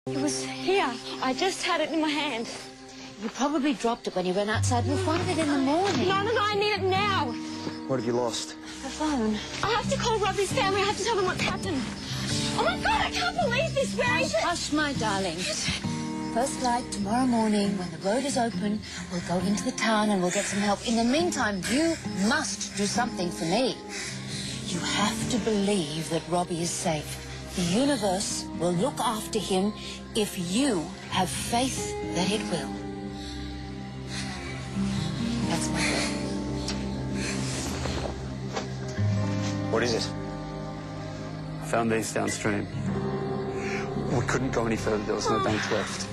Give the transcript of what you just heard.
It was here. I just had it in my hand. You probably dropped it when you went outside. We'll find it in the morning. No, I need it now. What have you lost? The phone. I have to call Robbie's family. I have to tell them what's happened. Oh, my God, I can't believe this. Where is it? Hush, my darling. First light tomorrow morning, when the road is open, we'll go into the town and we'll get some help. In the meantime, you must do something for me. You have to believe that Robbie is safe. The universe will look after him if you have faith that it will. That's my word. What is it? I found these downstream. We couldn't go any further. There was no bank left.